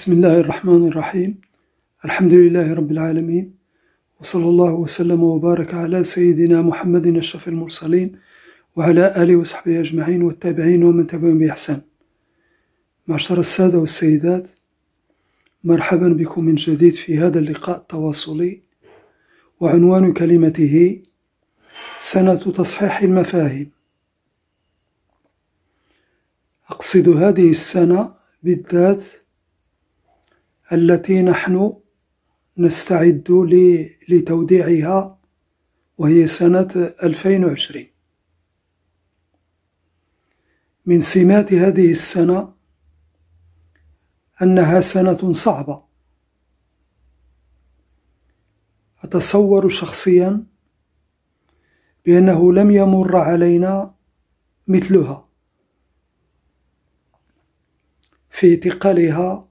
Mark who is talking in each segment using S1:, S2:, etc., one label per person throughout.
S1: بسم الله الرحمن الرحيم. الحمد لله رب العالمين، وصلى الله وسلم وبارك على سيدنا محمد أشرف المرسلين وعلى آله وصحبه أجمعين والتابعين ومن تبعهم بإحسان. معشر السادة والسيدات، مرحبا بكم من جديد في هذا اللقاء التواصلي، وعنوان كلمته سنة تصحيح المفاهيم. أقصد هذه السنة بالذات التي نحن نستعد لتوديعها، وهي سنة 2020. من سمات هذه السنة أنها سنة صعبة. أتصور شخصيا بأنه لم يمر علينا مثلها في ثقلها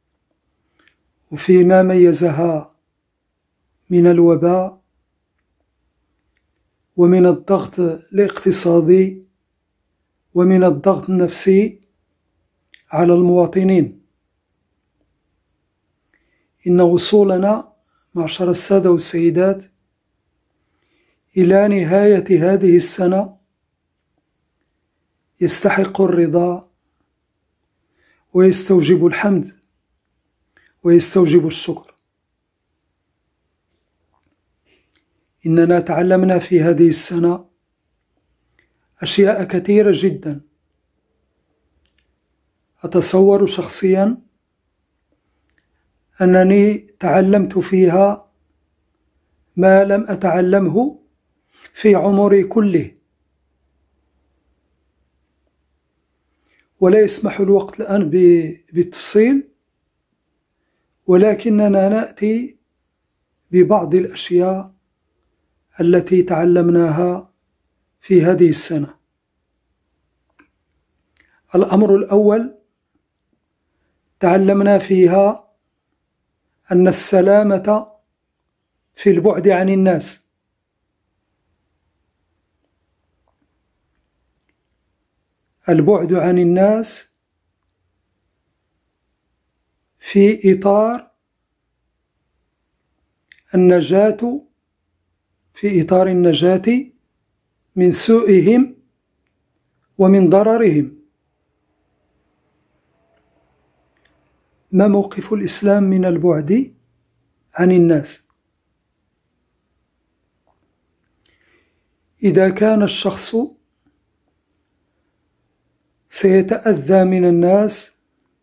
S1: وفيما ميزها من الوباء ومن الضغط الاقتصادي ومن الضغط النفسي على المواطنين. إن وصولنا معشر السادة والسيدات إلى نهاية هذه السنة يستحق الرضا ويستوجب الحمد ويستوجب الشكر. إننا تعلمنا في هذه السنة أشياء كثيرة جدا. أتصور شخصيا أنني تعلمت فيها ما لم أتعلمه في عمري كله، ولا يسمح الوقت الآن بالتفصيل، ولكننا نأتي ببعض الأشياء التي تعلمناها في هذه السنة. الأمر الأول، تعلمنا فيها أن السلامة في البعد عن الناس. البعد عن الناس في إطار النجاة، في إطار النجاة من سوءهم ومن ضررهم. ما موقف الإسلام من البعد عن الناس؟ إذا كان الشخص سيتأذى من الناس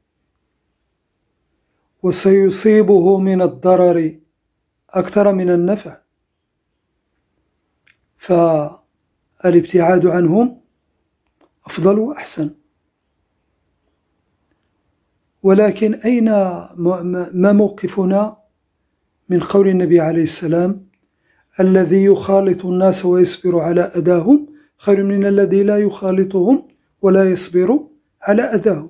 S1: وسيصيبه من الضرر أكثر من النفع، فالابتعاد عنهم أفضل وأحسن. ولكن أين ما موقفنا من قول النبي عليه السلام: الذي يخالط الناس ويصبر على أذاهم خير من الذي لا يخالطهم ولا يصبر على أذاهم.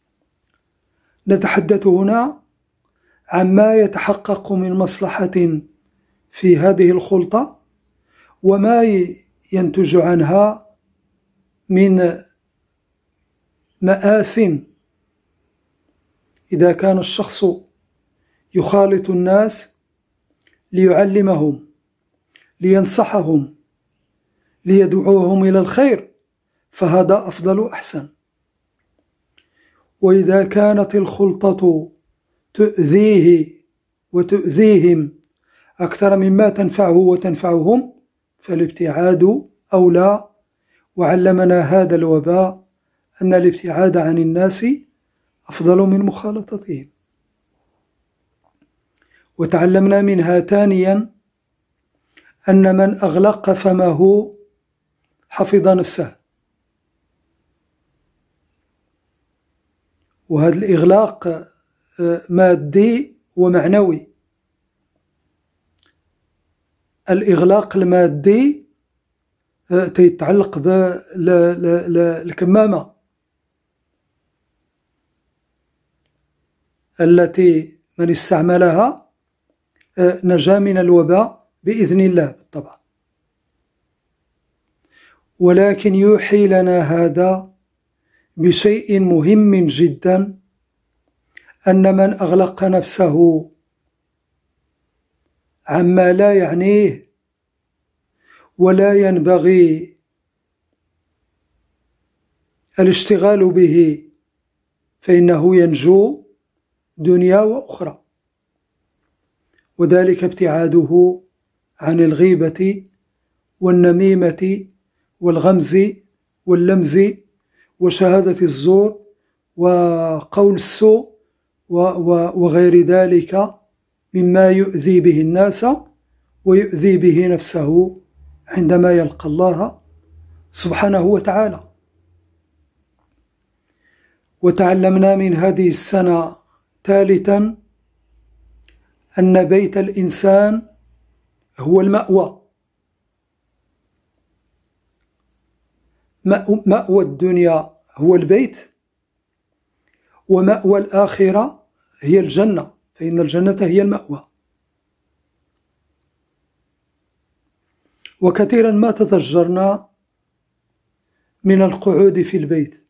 S1: نتحدث هنا عما يتحقق من مصلحة في هذه الخلطة، وما ينتج عنها من مآس. إذا كان الشخص يخالط الناس ليعلمهم، لينصحهم، ليدعوهم إلى الخير، فهذا أفضل وأحسن. وإذا كانت الخلطة تؤذيه وتؤذيهم أكثر مما تنفعه وتنفعهم، فالابتعاد أولى. وعلمنا هذا الوباء أن الابتعاد عن الناس أفضل من مخالطتهم. وتعلمنا منها ثانيا أن من أغلق فمه حفظ نفسه. وهذا الإغلاق مادي ومعنوي. الإغلاق المادي يتعلق بالكمامة التي من استعملها نجا من الوباء بإذن الله بالطبع. ولكن يوحي لنا هذا بشيء مهم جدا، أن من أغلق نفسه عما لا يعنيه ولا ينبغي الاشتغال به فإنه ينجو دنيا وأخرى، وذلك ابتعاده عن الغيبة والنميمة والغمز واللمز وشهادة الزور وقول السوء وغير ذلك مما يؤذي به الناس ويؤذي به نفسه عندما يلقى الله سبحانه وتعالى. وتعلمنا من هذه السنة ثالثا أن بيت الإنسان هو المأوى، مأوى الدنيا هو البيت، ومأوى الآخرة هي الجنة، فإن الجنة هي المأوى. وكثيرا ما تضجرنا من القعود في البيت،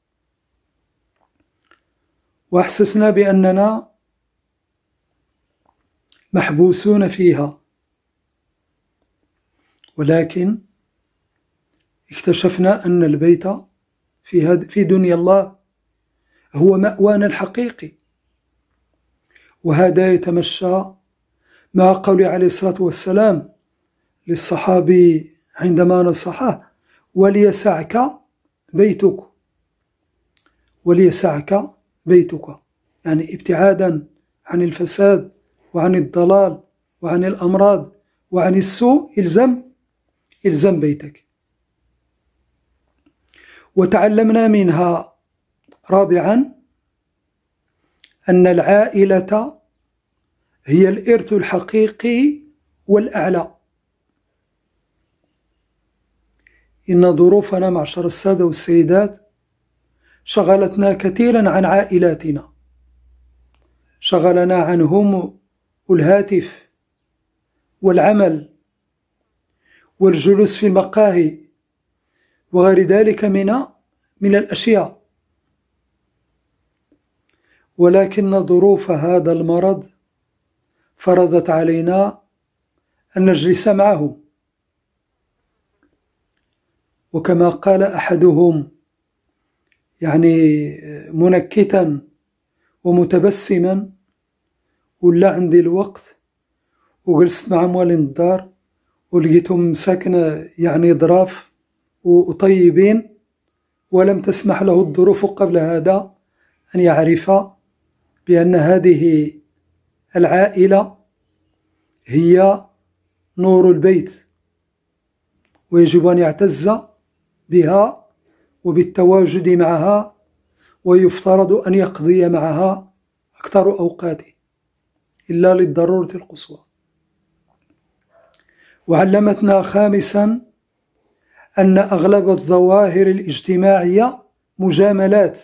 S1: وأحسسنا بأننا محبوسون فيها، ولكن اكتشفنا أن البيت في دنيا الله هو مأوانا الحقيقي. وهذا يتمشى مع قول عليه الصلاة والسلام للصحابي عندما نصحه: وليسعك بيتك، وليسعك بيتك، يعني ابتعادا عن الفساد وعن الضلال وعن الأمراض وعن السوء إلزم بيتك. وتعلمنا منها رابعا أن العائلة هي الإرث الحقيقي والأعلى. إن ظروفنا معشر السادة والسيدات شغلتنا كثيرا عن عائلاتنا، شغلنا عنهم الهاتف والعمل والجلوس في المقاهي وغير ذلك من الأشياء، ولكن ظروف هذا المرض فرضت علينا أن نجلس معه. وكما قال أحدهم يعني منكتا ومتبسما: ولا عندي الوقت وجلست مع موالين الدار ولقيتهم ساكنة يعني ظراف وطيبين، ولم تسمح له الظروف قبل هذا أن يعرف بأن هذه العائلة هي نور البيت، ويجب أن يعتز بها وبالتواجد معها، ويفترض أن يقضي معها أكثر أوقاته إلا للضرورة القصوى. وعلمتنا خامسا أن أغلب الظواهر الاجتماعية مجاملات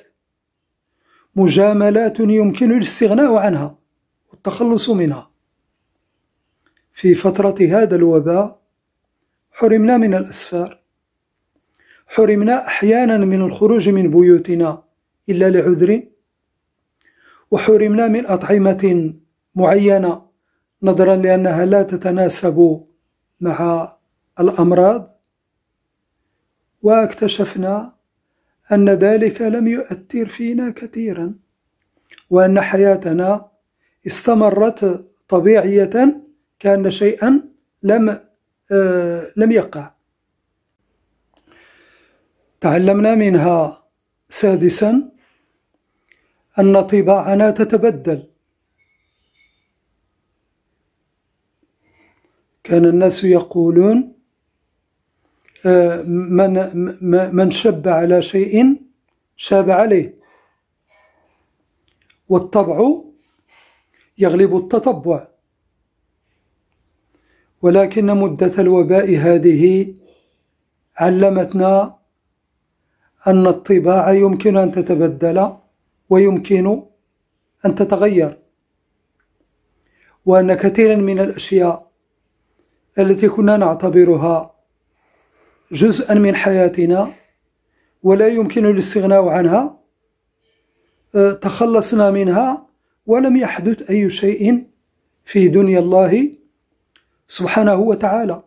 S1: يمكن الاستغناء عنها والتخلص منها. في فترة هذا الوباء حرمنا من الأسفار، حرمنا أحيانا من الخروج من بيوتنا إلا لعذر، وحرمنا من أطعمة معينة نظرا لأنها لا تتناسب مع الأمراض، واكتشفنا أن ذلك لم يؤثر فينا كثيرا، وأن حياتنا استمرت طبيعية كأن شيئا لم يقع. تعلمنا منها سادسا أن طباعنا تتبدل. كان الناس يقولون: من شب على شيء شاب عليه، والطبع يغلب التطبع. ولكن مدة الوباء هذه علمتنا أن الطباع يمكن أن تتبدل ويمكن أن تتغير، وأن كثيرا من الأشياء التي كنا نعتبرها جزءا من حياتنا ولا يمكن الاستغناء عنها تخلصنا منها ولم يحدث أي شيء في دنيا الله سبحانه وتعالى.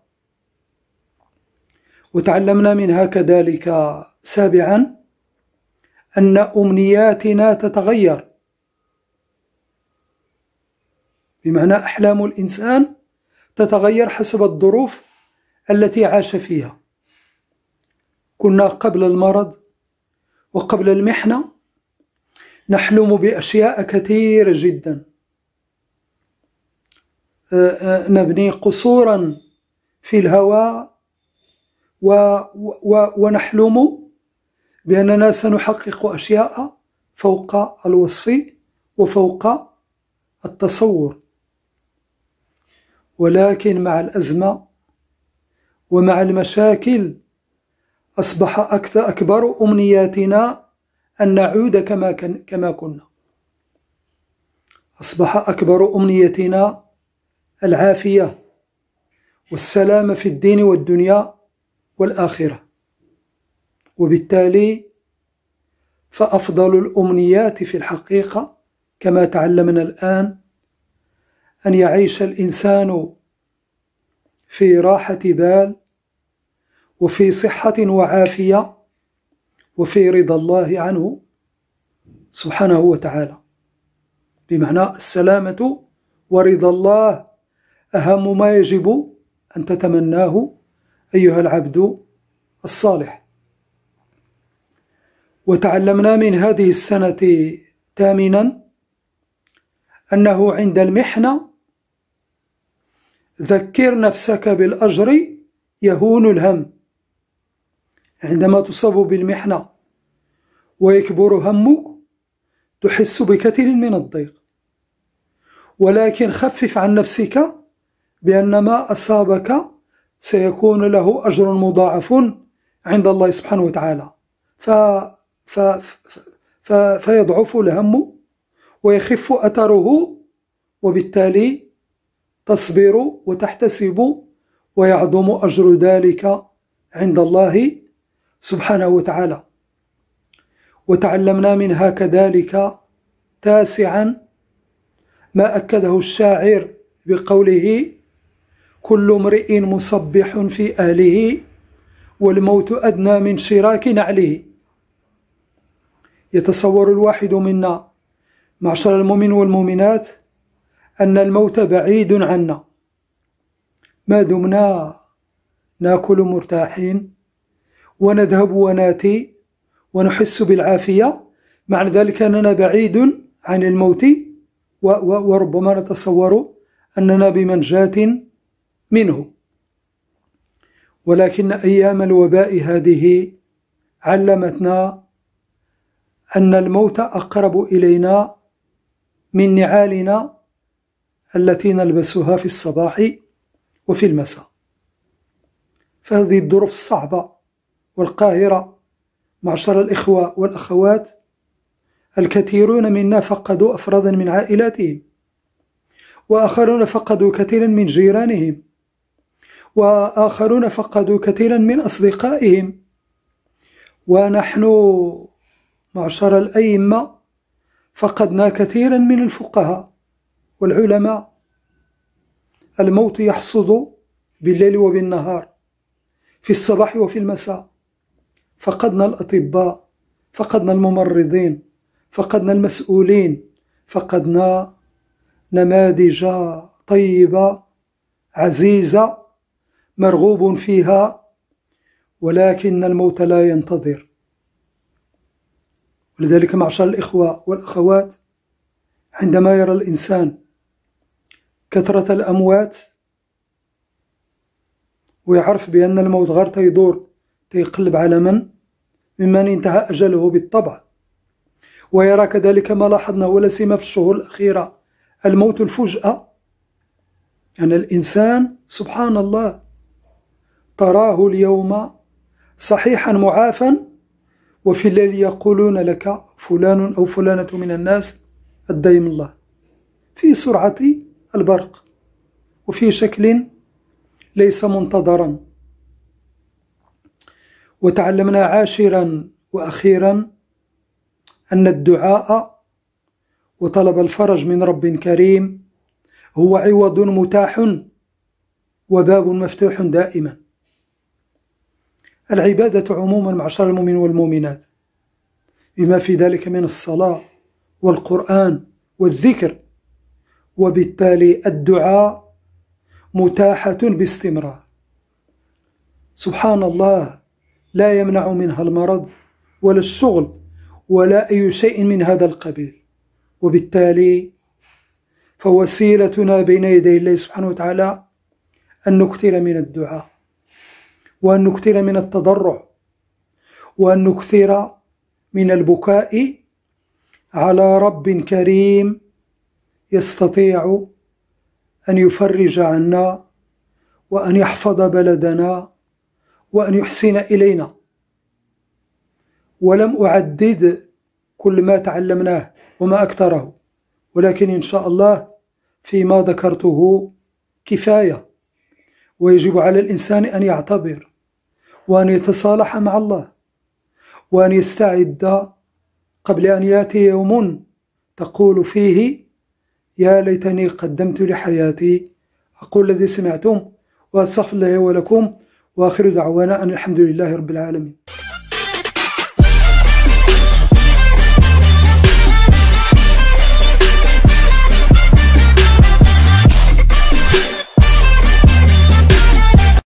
S1: وتعلمنا منها كذلك سابعا أن أمنياتنا تتغير، بمعنى أحلام الإنسان تتغير حسب الظروف التي عاش فيها. كنا قبل المرض وقبل المحنة نحلم بأشياء كثيرة جدا، نبني قصورا في الهواء ونحلم بأننا سنحقق أشياء فوق الوصف وفوق التصور. ولكن مع الأزمة ومع المشاكل أصبح أكبر أمنياتنا أن نعود كما كنا. أصبح أكبر أمنيتنا العافية والسلام في الدين والدنيا والآخرة. وبالتالي فأفضل الأمنيات في الحقيقة كما تعلمنا الآن أن يعيش الإنسان في راحة بال وفي صحة وعافية وفي رضا الله عنه سبحانه وتعالى، بمعنى السلامة ورضا الله أهم ما يجب أن تتمناه أيها العبد الصالح. وتعلمنا من هذه السنة ثامنا أنه عند المحنة ذكر نفسك بالأجر يهون الهم. عندما تصاب بالمحنة ويكبر همك تحس بكثير من الضيق، ولكن خفف عن نفسك بأن ما أصابك سيكون له أجر مضاعف عند الله سبحانه وتعالى، فيضعف الهم ويخف أثره، وبالتالي تصبر وتحتسب ويعظم أجر ذلك عند الله سبحانه وتعالى. وتعلمنا منها كذلك تاسعا ما أكده الشاعر بقوله: كل امرئ مصبح في أهله والموت أدنى من شراك نعله. يتصور الواحد منا معشر المؤمن والمؤمنات أن الموت بعيد عنا ما دمنا ناكل مرتاحين ونذهب وناتي ونحس بالعافية، معنى ذلك أننا بعيد عن الموت، وربما نتصور أننا بمنجاة منه. ولكن أيام الوباء هذه علمتنا أن الموت أقرب إلينا من نعالنا التي نلبسها في الصباح وفي المساء. فهذه الظروف الصعبة والقاهرة معشر الإخوة والأخوات، الكثيرون منا فقدوا أفرادا من عائلاتهم، وآخرون فقدوا كثيرا من جيرانهم، وآخرون فقدوا كثيرا من أصدقائهم. ونحن معشر الأئمة فقدنا كثيرا من الفقهاء والعلماء. الموت يحصد بالليل وبالنهار، في الصباح وفي المساء. فقدنا الأطباء، فقدنا الممرضين، فقدنا المسؤولين، فقدنا نماذج طيبة عزيزة مرغوب فيها، ولكن الموت لا ينتظر. ولذلك معشر الإخوة والأخوات، عندما يرى الإنسان كثرة الأموات ويعرف بأن الموت غير تيدور تيقلب على ممن انتهى أجله بالطبع، ويرى كذلك ما لاحظنا ولا سيما في الشهور الأخيرة الموت الفجأة. يعني الإنسان سبحان الله تراه اليوم صحيحا معافا، وفي الليل يقولون لك فلان أو فلانة من الناس الدايم الله، في سرعة البرق وفي شكل ليس منتظرا. وتعلمنا عاشرا وأخيرا أن الدعاء وطلب الفرج من رب كريم هو عوض متاح وباب مفتوح دائما. العبادة عموما معشر المؤمنين والمؤمنات بما في ذلك من الصلاة والقرآن والذكر، وبالتالي الدعاء متاحة باستمرار. سبحان الله، لا يمنع منها المرض ولا الشغل ولا أي شيء من هذا القبيل. وبالتالي فوسيلتنا بين يدي الله سبحانه وتعالى أن نكثر من الدعاء، وأن نكثر من التضرع، وأن نكثر من البكاء على رب كريم يستطيع أن يفرج عنا، وأن يحفظ بلدنا، وأن يحسن إلينا. ولم أعدد كل ما تعلمناه وما أكثره، ولكن إن شاء الله فيما ذكرته كفاية. ويجب على الإنسان أن يعتبر وأن يتصالح مع الله، وأن يستعد قبل أن يأتي يوم تقول فيه يا ليتني قدمت لحياتي. أقول الذي سمعتم وأستغفر الله ولكم، وآخر دعوانا أن الحمد لله رب العالمين.